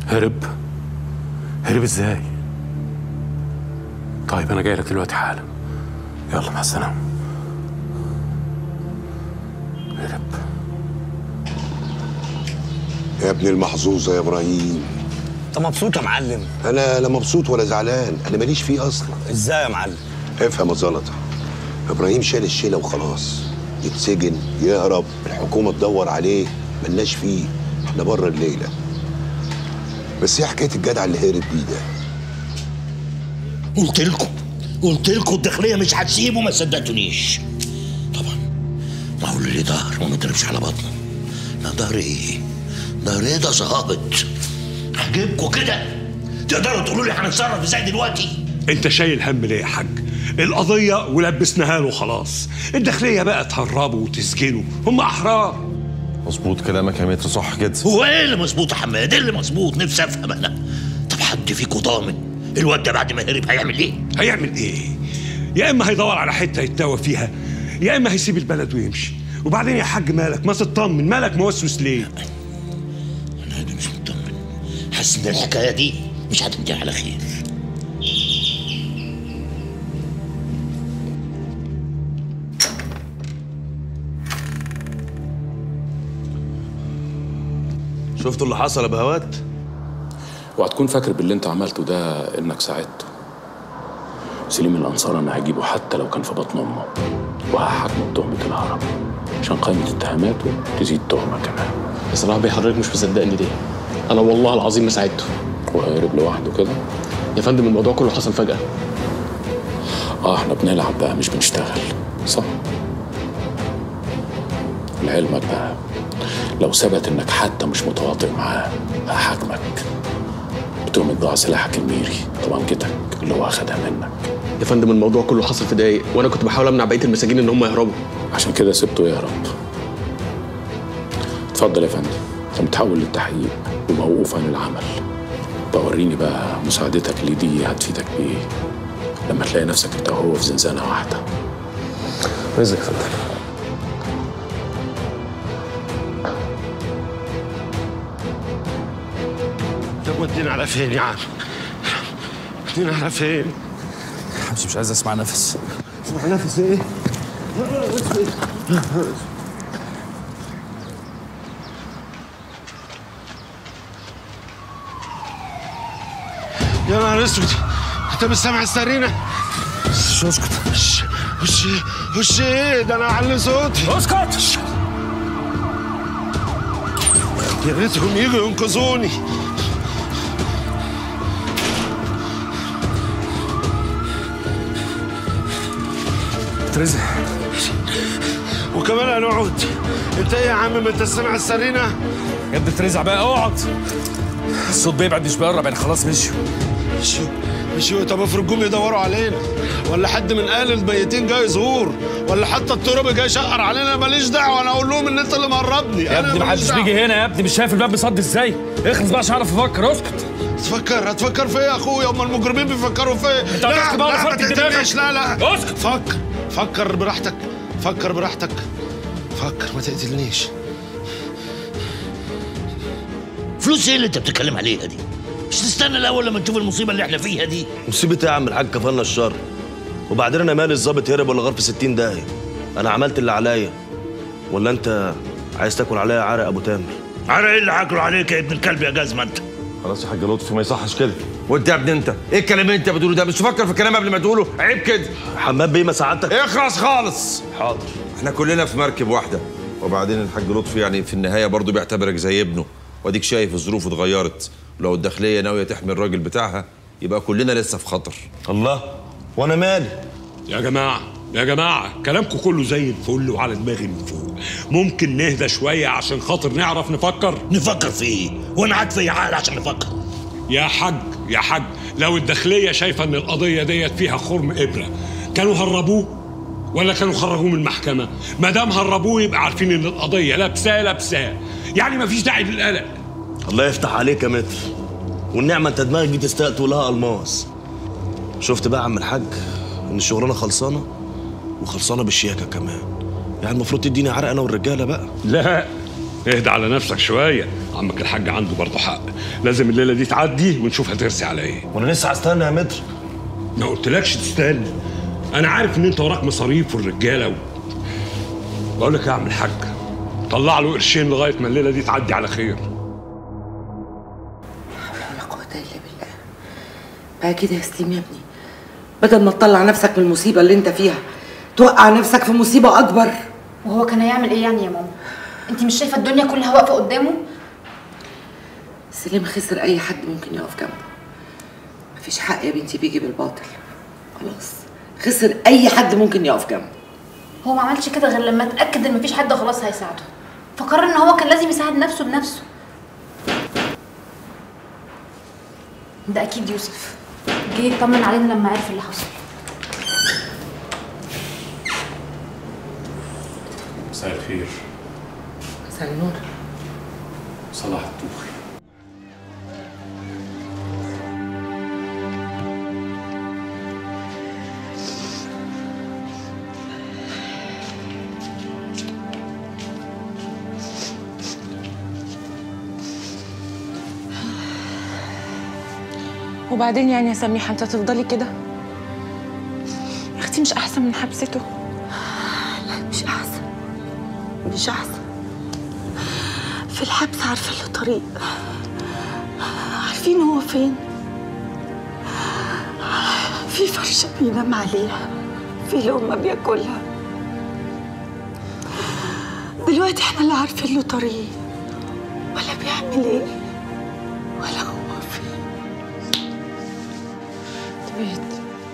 هرب؟ هرب ازاي؟ طيب انا جاي لك دلوقتي حالا. يلا مع السلامه. هرب يا ابن المحظوظه يا ابراهيم. انت مبسوط يا معلم؟ انا لا مبسوط ولا زعلان، انا ماليش فيه اصلا. ازاي يا معلم؟ افهم يا زلطه، ابراهيم شال الشيله وخلاص. يتسجن يهرب، الحكومه تدور عليه، ملناش فيه، احنا بره الليله. بس ايه حكايه الجدع اللي هرب بيه ده؟ قلت لكم الداخليه مش هتسيبه، ما صدقتونيش. طبعا ما هو اللي ظهر وما ضربش على بطنه. لا ظهر ايه؟ ظهر ايه ده ظابط؟ هجيبكم كده تقدروا تقولوا لي هنتصرف ازاي دلوقتي؟ انت شايل هم ليه يا حاج؟ القضيه ولبسناها له خلاص، الداخليه بقى تهربه وتسجنه، هم احرار. مظبوط كلامك يا متر، صح كده. هو ايه اللي مظبوط يا حماد؟ ايه اللي مظبوط؟ نفسي افهم انا. طب حد فيكم ضامن الواد ده بعد ما هرب هيعمل ايه؟ هيعمل ايه؟ يا اما هيدور على حته يتداوى فيها، يا اما هيسيب البلد ويمشي. وبعدين يا حاج مالك ما تطمن؟ مالك موسوس ليه؟ انا مش مطمن، حاسس ان الحكايه دي مش هتنتهي على خير. شفتوا اللي حصل يا بهوات؟ وهتكون فاكر باللي انت عملته ده انك ساعدته. سليم الانصار انا هجيبه حتى لو كان في بطن امه، وهحاكمه بتهمه الهرب عشان قائمه اتهاماته تزيد تهمه كمان. بصراحه بيه حضرتك مش مصدقني ليه؟ انا والله العظيم ما ساعدته. وهيهرب لوحده كده؟ يا فندم الموضوع كله حصل فجاه. احنا بنلعب بقى مش بنشتغل، صح؟ لعلمك بقى لو ثبت انك حتى مش متواطئ معاه هحاكمك بتهمة ضاع سلاحك الميري طبنجتك اللي هو اخدها منك. يا فندم الموضوع كله حصل في دقايق، وانا كنت بحاول امنع بقيه المساجين ان هم يهربوا. عشان كده سبته يهرب. اتفضل يا فندم، انت متحول للتحقيق وموقوف عن العمل. بوريني بقى مساعدتك اللي دي هتفيدك بايه لما تلاقي نفسك انت وهو في زنزانه واحده. رزق يا فندم. طب ودينا على فين يا عم؟ ودينا على فين؟ مش عايز اسمع نفس. اسمع نفس ايه؟ يا نهار اسود، انت مش سامع السرينه؟ اسكت. وش ايه ده؟ انا اعلي صوتي. اسكت. يا ريتهم يجوا ينقذوني. ترزق وكمان هنقعد؟ انت ايه يا عم ما انت سامع السرينه؟ يا ابني ترزع بقى، اقعد. الصوت بيبعد مش بيقرب، يعني خلاص مشيوا. مشيوا؟ طب افرض جم يدوروا علينا، ولا حد من اهل الميتين جاي يزور، ولا حتى الترابي جاي يشقر علينا. ماليش دعوه، انا اقول لهم ان انت اللي مهربني. يا ابني محدش بيجي هنا يا ابني، مش شايف الباب بيصد ازاي؟ اخلص بقى عشان اعرف افكر. اسكت. هتفكر في ايه يا اخويا؟ هم المجرمين بيفكروا في ايه؟ انت هتحكي بقى ولا فرق دماغك؟ لا اسكت. فكر براحتك، فكر ما تقتلنيش. فلوس ايه اللي انت بتتكلم عليها دي؟ مش تستنى الاول لما تشوف المصيبه اللي احنا فيها دي؟ مصيبة ايه يا عم الحاج؟ كفرنا الشر. وبعدين انا مالي الظابط هرب ولا غار في 60 داهيه؟ انا عملت اللي عليا. ولا انت عايز تاكل عليا عرق ابو تامر؟ عرق ايه اللي هاكله عليك يا ابن الكلب يا جزمه انت؟ خلاص يا حاج لطفي، ما يصحش كده. وانت يا ابني انت ايه الكلام اللي انت بتقوله ده؟ مش تفكر في الكلام قبل ما تقوله؟ عيب كده. حماد بيه ما ساعدتك؟ اخرس خالص. حاضر. احنا كلنا في مركب واحده. وبعدين الحاج لطفي يعني في النهايه برضه بيعتبرك زي ابنه، واديك شايف الظروف اتغيرت. لو الداخليه ناويه تحمي الراجل بتاعها يبقى كلنا لسه في خطر. الله، وانا مالي؟ يا جماعه كلامكم كله زي الفل وعلى دماغي من فوق. ممكن نهدى شويه عشان خاطر نعرف نفكر. نفكر في ايه؟ وانا قاعد في عقل عشان نفكر. يا حاج لو الداخليه شايفه ان القضيه ديت فيها خرم ابره، كانوا هربوه ولا كانوا خرجوه من المحكمه؟ ما دام هربوه يبقى عارفين ان القضيه لابساه، يعني مفيش داعي للقلق. الله يفتح عليك يا متر، والنعمه انت دماغك دي تستقت لها الماس. شفت بقى يا عم الحاج ان الشغلانه خلصانه، وخلصانه بالشياكه كمان. يعني المفروض تديني عرق انا والرجاله بقى. لا اهدى على نفسك شويه، عمك الحاج عنده برضه حق، لازم الليله دي تعدي ونشوف هترسي على ايه. وانا لسه هستنى يا متر؟ ما قلتلكش تستنى، انا عارف ان انت وراك مصاريف والرجاله بقول لك يا عم الحاج، طلع له قرشين لغايه ما الليله دي تعدي على خير. لا قوة الا بالله. بقى كده يا سليم يا ابني، بدل ما تطلع نفسك من المصيبه اللي انت فيها توقع نفسك في مصيبه اكبر. وهو كان هيعمل ايه يعني يا ماما؟ انت مش شايفه الدنيا كلها واقفه قدامه؟ سليم خسر اي حد ممكن يقف جنبه. مفيش حق يا بنتي بيجي بالباطل. خلاص خسر اي حد ممكن يقف جنبه. هو ما عملش كده غير لما اتاكد ان مفيش حد خلاص هيساعده، فقرر ان هو كان لازم يساعد نفسه بنفسه. ده اكيد يوسف جه يطمن علينا لما عرف اللي حصل. مساء الخير. مساء النور. صلاح الطوخي. وبعدين يعني يا سميحة انت هتفضلي كده؟ يا اختي مش احسن من حبسته؟ لا مش احسن، مش احسن. في الحبس عارفه له طريق، عارفين هو فين، في فرشه بينام عليها، في لقمه بياكلها. دلوقتي احنا لا عارفين له طريق ولا بيعمل ايه ولا هو فين. تبيت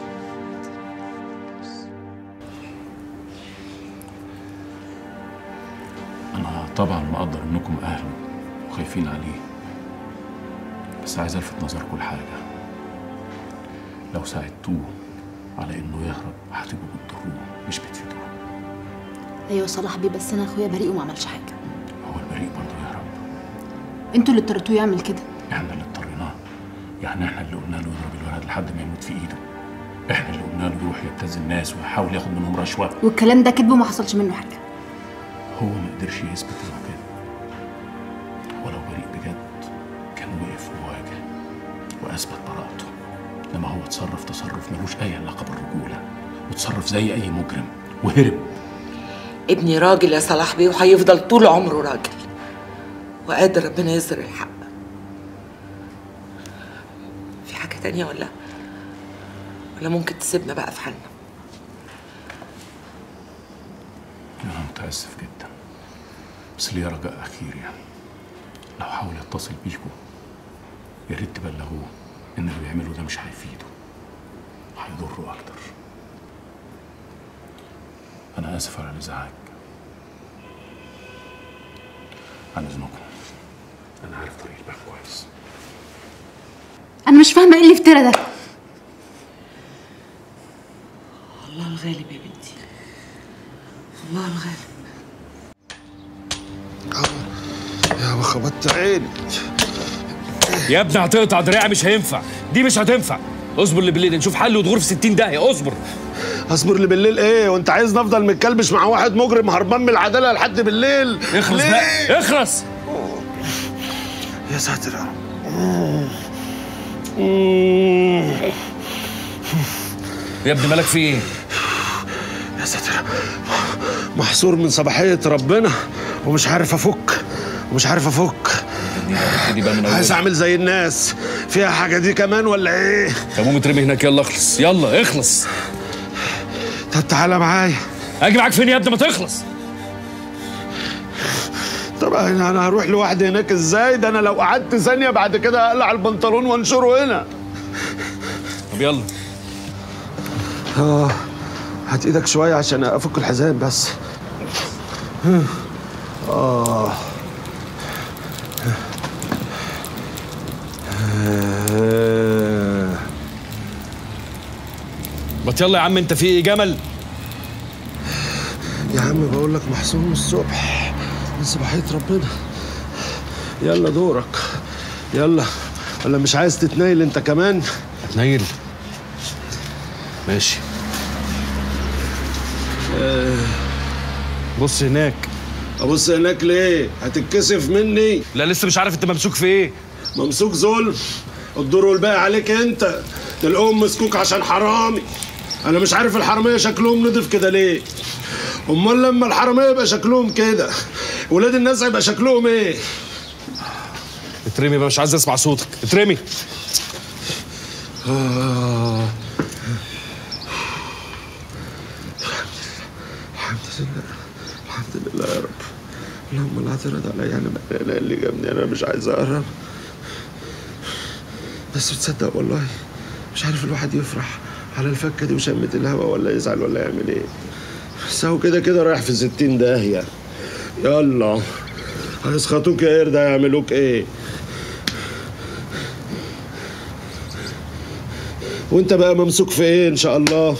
أنا طبعا مقدر إنكم أهله وخايفين عليه، بس عايز ألفت نظركم لحاجة. لو ساعدتوه على إنه يهرب هتبقوا بتضروه مش بتفيدوه. ايوه صلاح بيه، بس انا اخويا بريء وما عملش حاجه. هو البريء برضه يهرب. انتوا اللي اضطريتوه يعمل كده. إحنا اللي اضطريناه، يعني إحنا اللي قلنا له يضرب الولد لحد ما يموت في إيده. إحنا اللي قلنا له يروح يبتز الناس ويحاول ياخد منهم رشوة. والكلام ده كذب وما حصلش منه حاجه. هو ما قدرش يثبت انه كده. ولو بريء بجد كان وقف وواجه واثبت براءته، انما هو اتصرف تصرف ملوش اي علاقه بالرجوله، وتصرف زي اي مجرم وهرب. ابني راجل يا صلاح بيه، وهيفضل طول عمره راجل، وقادر ربنا يظهر الحق. في حاجه تانية ولا ممكن تسيبنا بقى في حالنا؟ أنا متأسف جدا، بس ليا رجاء أخير. يعني لو حاول يتصل بيكم يا ريت تبلغوه إن اللي بيعمله ده مش هيفيده، هيضره أكتر. أنا آسف على الإزعاج. عن إذنكم، أنا عارف طريق الباب كويس. انا مش فاهمه ايه اللي افترى ده. الله الغالب يا بنتي، الله الغالب. يا ما خبطت عيني يا ابني هتقطع دراعي، مش هينفع، دي مش هتنفع. اصبر اللي بالليل نشوف حل وتغور في 60 داهيه. اصبر. اصبر اللي بالليل ايه؟ وانت عايز نفضل متكلبش مع واحد مجرم هربان من العداله لحد بالليل؟ اخلص بقى، اخلص. يا ساتر يا رب. يا ابني مالك في ايه؟ يا ساتر، محصور من صباحيه ربنا ومش عارف افك، ومش عارف افك. عايز اعمل زي الناس. فيها حاجه دي كمان ولا ايه؟ قوم اترمي هناك، يلا اخلص، يلا اخلص. طب تعالى معايا. اجي معاك فين يا ابني؟ ما تخلص. طب انا هروح لوحدي هناك ازاي؟ ده انا لو قعدت ثانيه بعد كده اقلع البنطلون وانشره هنا. طب يلا. هات ايدك شويه عشان افك الحزام بس. ما يلا يا عم، انت في ايه جمل؟ يا عم بقول لك محصور من الصبح، من صباحيه ربنا. يلا دورك، يلا. ولا مش عايز تتنيل انت كمان؟ اتنيل؟ ماشي. بص هناك. ابص هناك ليه؟ هتتكسف مني؟ لا لسه مش عارف انت ممسوك في ايه. ممسوك ظلم. الدور والباقي عليك انت. تلاقوهم مسكوك عشان حرامي. انا مش عارف الحراميه شكلهم نضف كده ليه؟ امال لما الحراميه يبقى شكلهم كده ولاد الناس هيبقى شكلهم ايه؟ اترمي بقى، مش عايز اسمع صوتك، اترمي. الحمد لله يا رب. اللهم لا ترد عليا انا اللي جابني، انا مش عايز اقرب. بس تصدق والله مش عارف الواحد يفرح على الفكه دي وشمة الهوا ولا يزعل ولا يعمل ايه. بس هو كده كده رايح في 60 داهيه. يلا هيسخطوك يا قرد، هيعملوك ايه؟ وانت بقى ممسوك في ايه ان شاء الله؟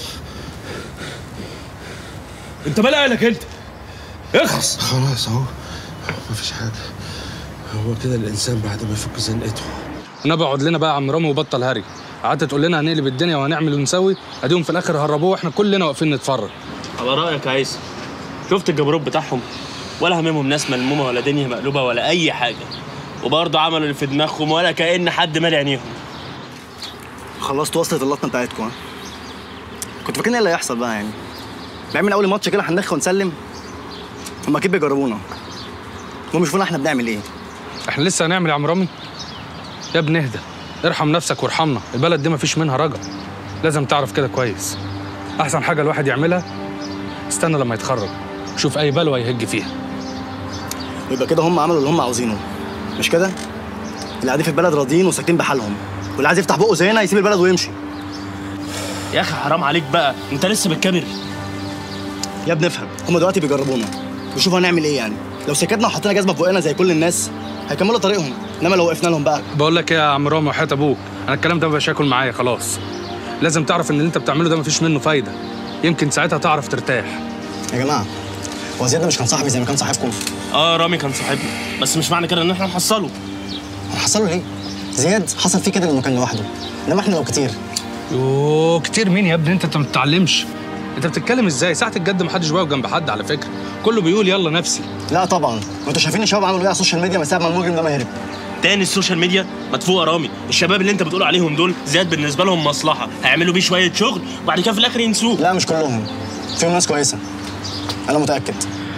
انت مالك انت؟ اخلص. خلاص اهو مفيش حاجه. هو كده الانسان بعد ما يفك زنقته. انا بقعد لنا بقى يا عم رامي وبطل هري. قعدت تقول لنا هنقلب الدنيا وهنعمل ونسوي، اديهم في الاخر هربوه واحنا كلنا واقفين نتفرج. على رايك يا عيسى، شفت الجبروت بتاعهم؟ ولا هممهم ناس ملمومه ولا دنيا مقلوبه ولا اي حاجه، وبرضه عملوا اللي في دماغهم ولا كأن حد مالي عينيهم. خلصت وصلت اللطمه بتاعتكم ها؟ كنت فاكرين ايه اللي هيحصل بقى يعني؟ نعمل اول ماتش كده هندخل ونسلم؟ هم اكيد بيجربونا. هم يشوفونا احنا بنعمل ايه؟ احنا لسه هنعمل يا عم رامي؟ يا ابني اهدى، ارحم نفسك وارحمنا، البلد دي مفيش منها رجا. لازم تعرف كده كويس. احسن حاجه الواحد يعملها استنى لما يتخرج، شوف اي بلوه يهج فيها. ويبقى كده هم عملوا اللي هم عاوزينه، مش كده؟ اللي قاعدين في البلد راضيين وساكتين بحالهم، واللي عايز يفتح بقه زينا يسيب البلد ويمشي. يا اخي حرام عليك بقى، انت لسه بتكبر. يا ابني افهم، هم دلوقتي بيجربونا وشوفوا هنعمل ايه يعني. لو سكتنا وحطينا جزمه في بقنا زي كل الناس هيكملوا طريقهم، انما لو وقفنا لهم بقى. بقول لك ايه يا عم رامي وحياة ابوك، انا الكلام ده مبقاش ياكل معايا خلاص. لازم تعرف ان اللي انت بتعمله ده مفيش منه فايده، يمكن ساعتها تعرف ترتاح. يا جماعه هو زياد ده مش كان صاحبي زي ما كان صاحبكم؟ رامي كان صاحبنا، بس مش معنى كده ان احنا نحصله. هنحصله ليه؟ زياد حصل فيه كده لما كان لوحده، انما احنا لو كتير. يوه كتير مين يا ابني؟ انت ما بتتعلمش. انت بتتكلم ازاي؟ ساعه الجد محدش واقف جنب حد على فكره، كله بيقول يلا نفسي. لا طبعا، وانتوا شايفين الشباب عملوا ايه على السوشيال ميديا من ساعه ما المجرم ده ما هرب؟ تاني السوشيال ميديا مدفوع يا رامي. الشباب اللي انت بتقول عليهم دول زياد بالنسبه لهم مصلحه، هيعملوا بيه شويه شغل وبعد كده في الاخر ينسوه. لا مش كلهم، فيهم ناس كويسه انا متاكد.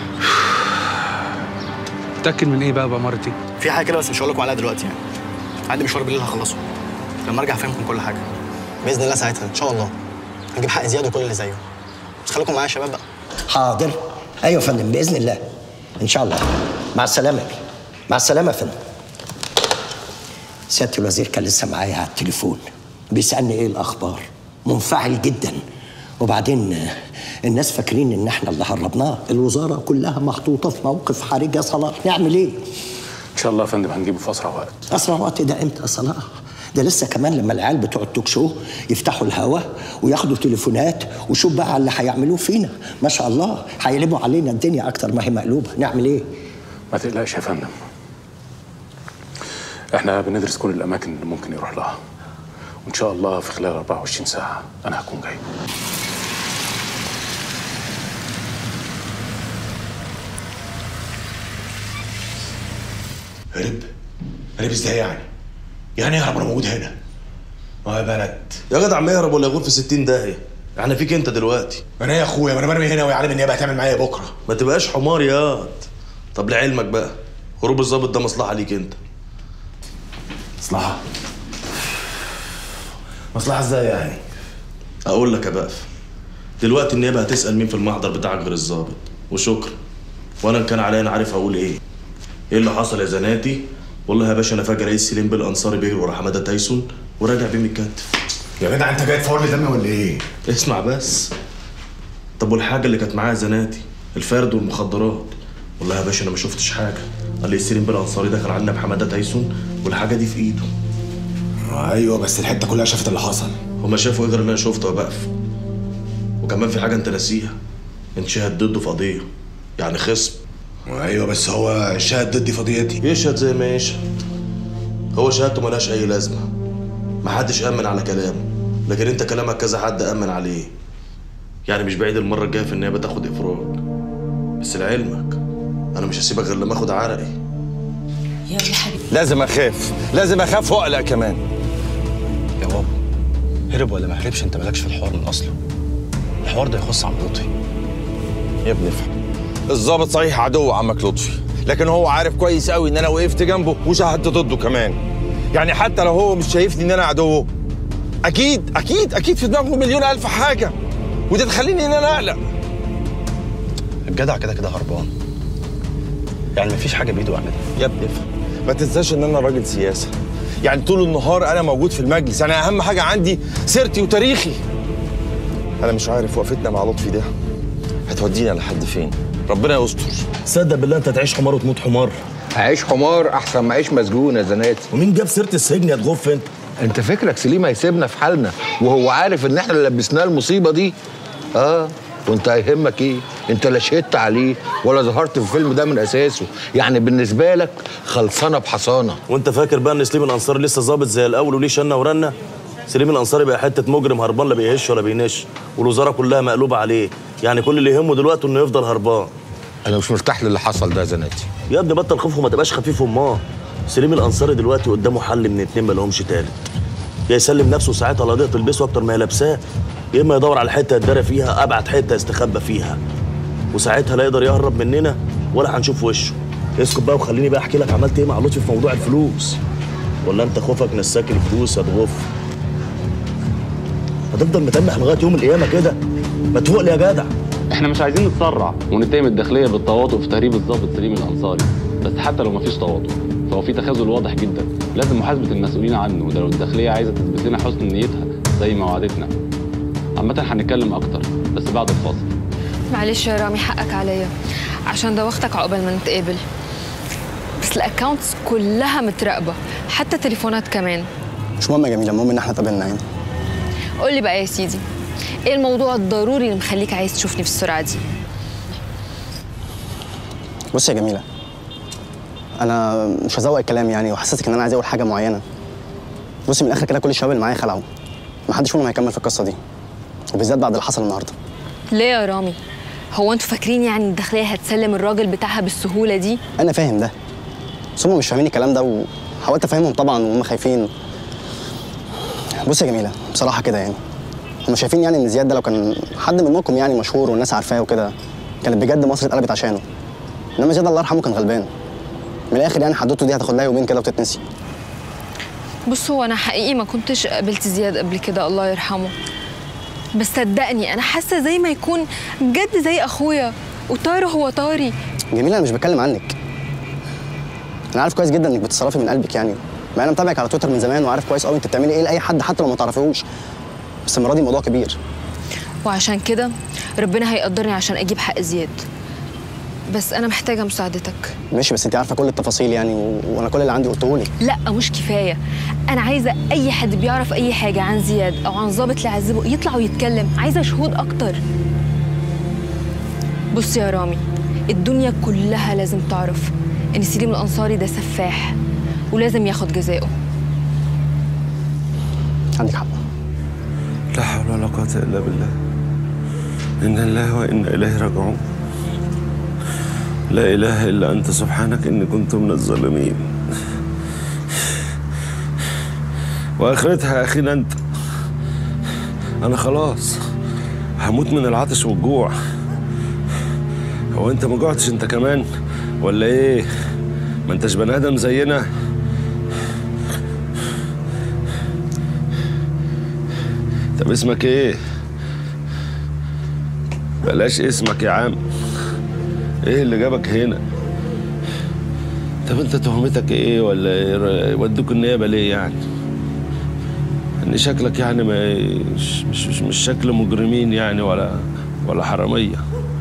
متاكد من ايه بقى مرتي؟ في حاجه كده بس مش هقول لكم عليها دلوقتي يعني. عندي مشوار بالليل هخلصه، لما ارجع افهمكم كل حاجه باذن الله. ساعتها ان شاء الله هنجيب حق زياد وكل اللي زيه. بس خليكم معايا يا شباب بقى. حاضر. ايوه يا فندم باذن الله ان شاء الله. مع السلامه. مع السلامه يا فندم. سياده الوزير كان لسه معايا على التليفون بيسالني ايه الاخبار، منفعل جدا. وبعدين الناس فاكرين ان احنا اللي هربناه، الوزاره كلها محطوطه في موقف حرج. يا صلاح نعمل ايه؟ ان شاء الله يا فندم هنجيبه في اسرع وقت. اسرع وقت ده امتى يا صلاح؟ ده لسه كمان لما العيال بتوع التوك شو يفتحوا الهوا وياخدوا تليفونات، وشوف بقى اللي هيعملوه فينا. ما شاء الله هيقلبوا علينا الدنيا اكتر ما هي مقلوبه. نعمل ايه؟ ما تقلقش يا فندم، احنا بندرس كل الاماكن اللي ممكن يروح لها، وان شاء الله في خلال 24 ساعه انا هكون جاي. هرب ازاي يعني؟ يعني يهرب وانا موجود هنا؟ ما يا بلد يا جدع ما يهرب ولا يغور في 60 داهيه. احنا فيك انت دلوقتي. انا يا اخويا ما انا برمي هنا ويعلم النيابه هتعمل معايا بكره. ما تبقاش حمار ياض. طب لعلمك بقى هروب الظابط ده مصلحه ليك انت. مصلحه؟ مصلحه ازاي يعني؟ اقول لك يا بقف، دلوقتي النيابه هتسال مين في المحضر بتاعك غير الظابط، وشكرا. وانا ان كان عليا انا عارف اقول ايه. ايه اللي حصل يا زناتي؟ والله يا باشا انا فاكر رئيس سليم بالانصاري بيجري ورا حماده تايسون وراجع بيه متكتف. يا جدع انت جاي تفور لي دمي ولا ايه؟ اسمع بس. طب والحاجه اللي كانت معايا زناتي، الفرد والمخدرات؟ والله يا باشا انا ما شفتش حاجه. قال لي سليم بالانصاري دخل علينا بحماده تايسون والحاجه دي في ايده. ايوه بس الحته كلها شافت اللي حصل. هما شافوا ايه غير اللي انا شفته يا بقف؟ وكمان في حاجه انت ناسيها، انت شاهد ضده في قضيه، يعني خصم. ايوه بس هو الشهد ضدي في قضيتي. يشهد زي ما يشهد، هو شهادته ملهاش اي لازمه، محدش امن على كلامه، لكن انت كلامك كذا حد امن عليه. يعني مش بعيد المره الجايه في النيابه تاخد افراج. بس لعلمك انا مش هسيبك غير لما اخد عرقي. يا حبيبي لازم اخاف، لازم اخاف واقلق كمان. يا بابا هرب ولا ما هربش انت مالكش في الحوار من اصله. الحوار ده يخص عم لطفي. يا ابني افهم، الظابط صحيح عدو عمك لطفي، لكن هو عارف كويس قوي ان انا وقفت جنبه وشهدت ضده كمان. يعني حتى لو هو مش شايفني ان انا عدوه، اكيد في دماغه مليون الف حاجه، ودي تخليني ان انا اقلق. الجدع كده كده هربان، يعني مفيش حاجه بايده يعملها. يا ابني افهم، ما تنساش ان انا راجل سياسه، يعني طول النهار انا موجود في المجلس، يعني اهم حاجه عندي سيرتي وتاريخي. انا مش عارف وقفتنا مع لطفي ده هتودينا لحد فين، ربنا يستر. صدق بالله انت تعيش حمار وتموت حمار. هعيش حمار احسن ما اعيش مسجون يا زناتي. ومين جاب سيره السجن يا تغف انت؟ انت فكرك سليم هيسيبنا في حالنا وهو عارف ان احنا اللي لبسناه المصيبه دي؟ وانت هيهمك ايه؟ انت لا شهدت عليه ولا ظهرت في الفيلم ده من اساسه، يعني بالنسبه لك خلصانه بحصانه. وانت فاكر بقى ان سليم الانصاري لسه ظابط زي الاول وليه شنه ورنه؟ سليم الانصاري بقى حته مجرم هربان، لا بيهش ولا بينش، والوزاره كلها مقلوبه عليه، يعني كل اللي يهمه دلوقتي انه يفضل هربان. انا مش مرتاح للي حصل ده يا زناتي. يا ابني بطل خوف وما تبقاش خفيف اماه. سليم الانصاري دلوقتي قدامه حل من اتنين ما لهمش تالت، يا يسلم نفسه ساعتها القضيه تلبسه اكتر ما هي لابساه، يا اما يدور على حته يتدارى فيها ابعد حته يستخبى فيها، وساعتها لا يقدر يهرب مننا ولا هنشوف وشه. اسكت بقى وخليني بقى احكي لك عملت ايه مع لطفي في موضوع الفلوس، ولا انت خوفك نساك الفلوس يا تغف؟ هتفضل متنح لغايه يوم القيامه كده؟ ما تفوق لي يا جدع. احنا مش عايزين نتسرع ونتهم الداخليه بالتواطؤ في تهريب الضابط سليم الانصاري، بس حتى لو مفيش تواطؤ فهو في تخاذل واضح جدا، لازم محاسبه المسؤولين عنه، وده لو الداخليه عايزه تثبت لنا حسن نيتها زي ما وعدتنا. عامه هنتكلم اكتر بس بعد الفاصل. معلش يا رامي حقك عليا عشان دوختك عقبال ما نتقابل، بس الاكونتس كلها متراقبه حتى تليفونات كمان. مش مهم يا جميله، المهم ان احنا اتقابلنا يعني. قول لي بقى يا سيدي، ايه الموضوع الضروري اللي مخليك عايز تشوفني في السرعه دي؟ بص يا جميله، انا مش هزوق الكلام يعني وحسسك ان انا عايز اقول حاجه معينه. بصي من الاخر كده كل الشباب اللي معايا خلعوا، محدش فيهم هيكمل في القصه دي، وبالذات بعد اللي حصل النهارده. ليه يا رامي؟ هو انتوا فاكرين يعني الداخليه هتسلم الراجل بتاعها بالسهوله دي؟ انا فاهم ده، بس هم مش فاهمين الكلام ده، وحاولت افهمهم طبعا وهم خايفين. بص يا جميله بصراحه كده يعني هم شايفين يعني ان زياد ده لو كان حد منكم يعني مشهور والناس عارفاه وكده كانت بجد مصر اتقلبت عشانه، انما زياد الله يرحمه كان غلبان. من الاخر يعني حدوته دي هتاخد لها يومين كده وتتنسي. بص هو انا حقيقي ما كنتش قابلت زياد قبل كده الله يرحمه، بس صدقني انا حاسه زي ما يكون بجد زي اخويا، وطاري هو طاري. جميله انا مش بتكلم عنك، انا عارف كويس جدا انك بتتصرفي من قلبك يعني، ما انا متابعك على تويتر من زمان وعارف كويس قوي انت بتعملي ايه لاي حد حتى لو ما تعرفيهوش، بس المره دي الموضوع كبير. وعشان كده ربنا هيقدرني عشان اجيب حق زياد، بس انا محتاجه مساعدتك. ماشي بس انت عارفه كل التفاصيل يعني، وانا كل اللي عندي قلته لك. لا مش كفايه، انا عايزه اي حد بيعرف اي حاجه عن زياد او عن ضابط اللي عذبه يطلع ويتكلم، عايزه شهود اكتر. بص يا رامي، الدنيا كلها لازم تعرف ان سليم الانصاري ده سفاح ولازم ياخد جزاؤه. عندك حق. لا حول ولا قوة إلا بالله، إنا لله وإنا إليه راجعون. لا إله إلا أنت سبحانك إني كنت من الظالمين. وآخرتها يا أخينا أنت، أنا خلاص هموت من العطش والجوع. هو أنت ما جوعتش أنت كمان ولا إيه؟ ما أنتش بني آدم زينا. طب اسمك إيه؟ بلاش اسمك يا عم، ايه اللي جابك هنا؟ طب انت تهمتك ايه ولا ايه؟ ودوك النيابه ليه يعني؟ ان شكلك يعني مش شكل مجرمين يعني ولا حراميه.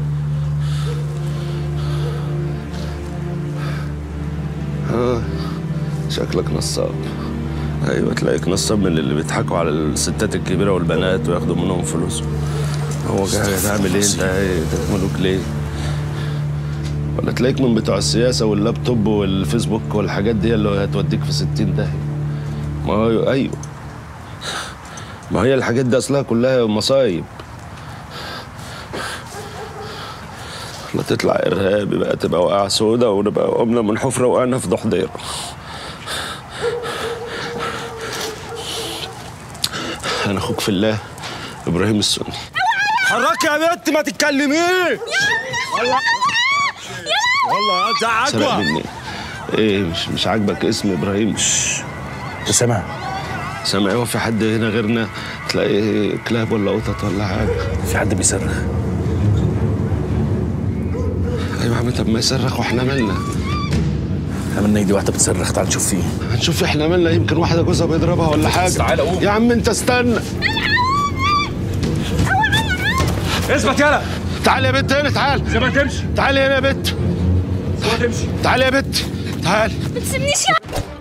شكلك نصاب. ايوه تلاقيك نصاب من اللي بيضحكوا على الستات الكبيره والبنات وياخدوا منهم فلوسهم. هو جاي تعمل ايه انت؟ تكملوك ليه؟ ولا تلاقيك من بتوع السياسة واللابتوب والفيسبوك والحاجات دي اللي هتوديك في 60 داهية. ما هو أيوه، ما هي الحاجات دي أصلها كلها مصايب. لا تطلع ارهابي بقى تبقى واقعه سودا ونبقى قمنا من حفره وقعنا في ضحضيره. انا اخوك في الله ابراهيم السني. حركي يا بنت ما تتكلميش. والله انت سرق عاجبك مني ايه؟ مش عاجبك اسم ابراهيم؟ سامع هو في حد هنا غيرنا؟ تلاقي كلاب ولا قطط ولا حاجه؟ في حد بيصرخ. ايوه يا عم، طب ما يصرخ واحنا مالنا؟ عملنا ايه؟ دي واحده بتصرخ، تعال نشوف فيه. هنشوف احنا مالنا، يمكن واحده جوزها بيضربها ولا حاجه. تعالى قوم يا عم انت استنى. اثبت يلا. تعالى يا بنت هنا، تعال. زي ما تمشي. تعالى هنا يا بنت. زي ما تمشي. تعالى يا بنت، تعال. ما تسيبنيش يا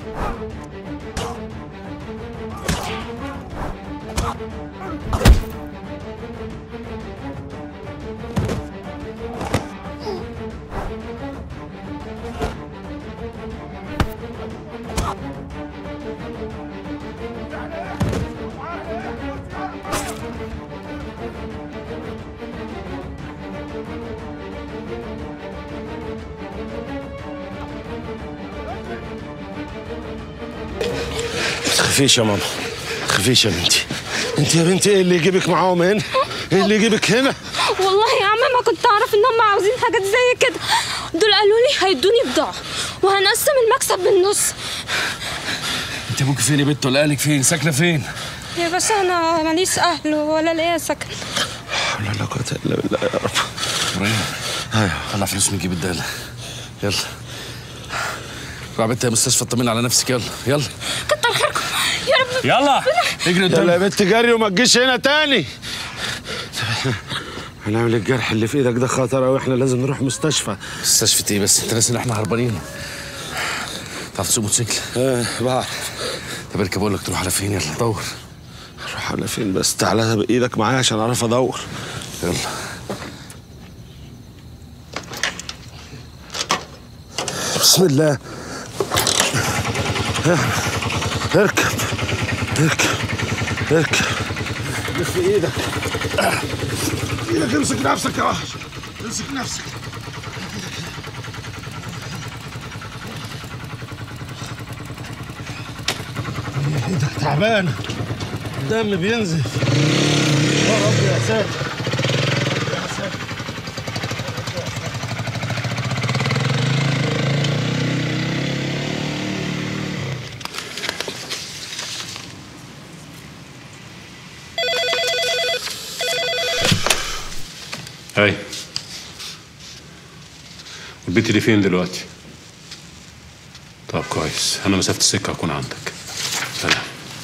تخافيش يا ماما، تخافيش يا بنتي. انت يا بنتي ايه اللي يجيبك معاهم هنا؟ ايه اللي يجيبك هنا؟ والله يا عم ما كنت اعرف ان هم عاوزين حاجات زي كده. دول قالوا لي هيدوني بضاعه وهنقسم المكسب بالنص. انت ابوك فين يا بنت؟ ولا اهلك فين؟ ساكنه فين؟ يا باشا انا ماليش اهل ولا ليا سكن. حول ولا قوه الا بالله يا رب. ابراهيم ايوه طلع فلوس من جيب الداله. يلا روح بنت المستشفى اطمني على نفسك. يلا كتر خيركم يا رب. يلا اجري قدام. يلا يا بنت جري وما تجيش هنا تاني. هنعمل الجرح اللي في ايدك ده خطر قوي، احنا لازم نروح مستشفى. مستشفى ايه بس؟ انت ناسي ان احنا هربانين. تعرف تسوق موتوسيكل؟ بعرف. طب اركب، اقول لك تروح على فين. يلا دور. اروح على فين بس؟ تعالى بايدك معايا عشان اعرف ادور. يلا بسم الله. اركب لف ايدك. امسك نفسك يا وحش، امسك نفسك. ايدك تعبانه، الدم بينزف. يا رب يا ساتر. هاي البيت اللي فين دلوقتي؟ طب كويس، انا مسافه السكه هكون عندك. سلام.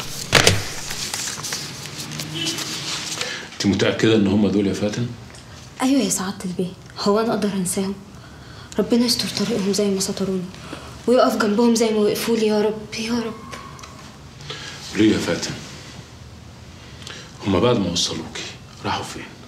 انت متاكده ان هم دول يا فاتن؟ ايوه يا سعاده البيه، هو انا اقدر انساهم؟ ربنا يستر طريقهم زي ما ستروني ويقف جنبهم زي ما وقفوا لي يا رب يا رب. ليه يا فاتن؟ هم بعد ما وصلوكي راحوا فين؟